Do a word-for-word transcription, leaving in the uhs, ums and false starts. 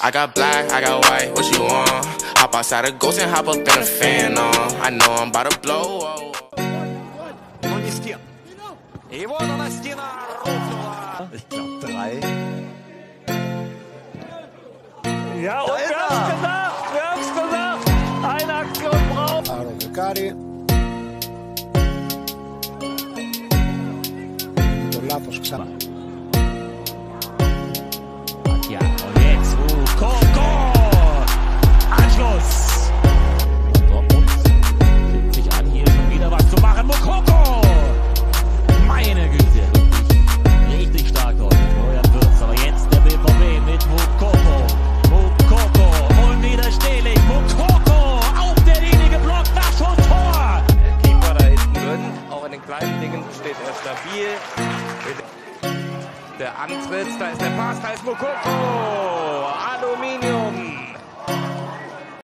I got black, I got white, what you want? Hop outside a ghost and hop up in a fan on. I know I'm about to blow. Ich glaube drei. Ja, und wir haben's gesagt, wir haben's gesagt. Eine Aktion braucht. Aaron Kakari. Το λάθος ξανά. Ja, und jetzt Moukoko. Anschluss. Dortmund fängt sich an, hier schon wieder was zu machen. Moukoko. Meine Güte. Richtig stark dort. Neuer Würz. Aber jetzt der B V B mit Moukoko. Moukoko. Unwiderstehlich. Moukoko. Auf der Linie geblockt. Das schon Tor. Der Keeper da hinten drin. Auch in den kleinen Dingen steht er stabil. Der Antritt, da ist der Pass, da ist Moukoko. Aluminium.